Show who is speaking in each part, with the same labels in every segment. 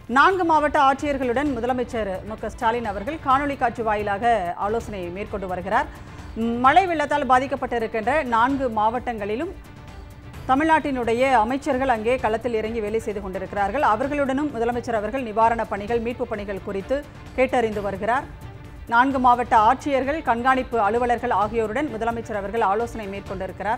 Speaker 1: 4 மாவட்ட ஆட்சியர்களுடன் முதலமைச்சர் மு.க.ஸ்டாலின் அவர்கள் காணொலி காட்சி வாயிலாக ஆலோசனை மேற்கொண்டு வருகிறார். மழை வெள்ளத்தால் பாதிக்கப்பட்டிருக்கின்ற 4 மாவட்டங்களிலும் தமிழ்நாட்டினுடைய அமைச்சர்கள் அங்கே களத்தில் இறங்கி வேலை செய்து கொண்டிருக்கிறார்கள். அவர்களுடனும் முதலமைச்சர் அவர்கள் நிவாரணப் பணிகள், மீட்புப் பணிகள் குறித்து கேட்டறிந்து வருகிறார். 4 மாவட்ட ஆட்சியர்கள், கண்காணிப்பு அலுவலர்கள் ஆகியோருடன் முதலமைச்சர் அவர்கள் ஆலோசனை மேற்கொண்டிருக்கிறார்.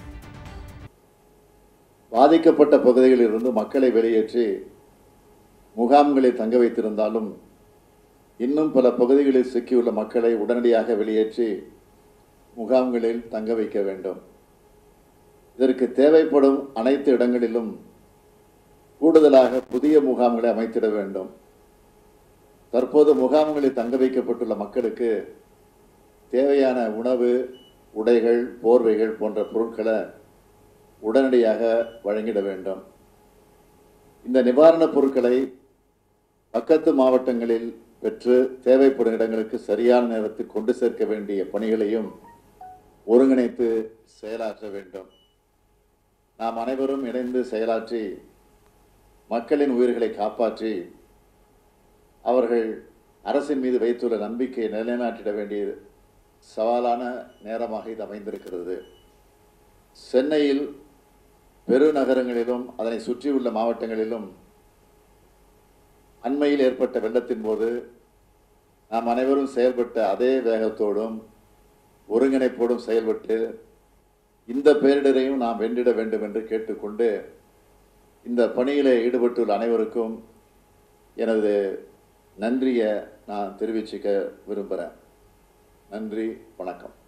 Speaker 2: பாதிக்கப்பட்ட பகுதிகளில் இருந்து மக்களை வெளியேற்றி முகாம்களில் தங்க வைத்திருந்தாலும் இன்னும் பல பகுதிகளில் சிக்கியுள்ள மக்களை உடனடியாக வெளியேற்றி முகாம்களில் தங்க வைக்க வேண்டும். இதற்கு தேவைப்படும் அனைத்து இடங்களிலும் கூடுதலாக புதிய முகாம்களை அமைத்திட வேண்டும். தற்போது முகாம்களில் தங்க வைக்கப்பட்டுள்ள மக்களுக்கு தேவையான உணவு, உடைகள், போர்வைகள் போன்ற பொருட்களை உடனடியாக வழங்கிட வேண்டும். இந்த நிவாரணப் பொருட்களை பக்கத்து மாவட்டங்களில் பெற்று தேவைப்படும் இடங்களுக்கு சரியான நேரத்தில் கொண்டு சேர்க்க வேண்டிய பணிகளையும் ஒருங்கிணைத்து செயலாற்ற வேண்டும். நாம் அனைவரும் இணைந்து செயலாற்றி மக்களின் உயிர்களை காப்பாற்றி அவர்கள் அரசின் மீது வைத்துள்ள நம்பிக்கையை நிலைநாட்டிட வேண்டிய சவாலான நேரமாக இது அமைந்திருக்கிறது. சென்னையில் பெருநகரங்களிலும் அதனை சுற்றியுள்ள மாவட்டங்களிலும் அண்மையில் ஏற்பட்ட வெள்ளத்தின் போது நாம் அனைவரும் செயல்பட்ட அதே வேகத்தோடும் ஒருங்கிணைப்போடும் செயல்பட்டு இந்த பேரிடரையும் நாம் வென்றிட வேண்டும் என்று கேட்டுக்கொண்டு இந்த பணியிலே ஈடுபட்டுள்ள அனைவருக்கும் எனது நன்றியை நான் தெரிவிச்சுக்க விரும்புகிறேன். நன்றி, வணக்கம்.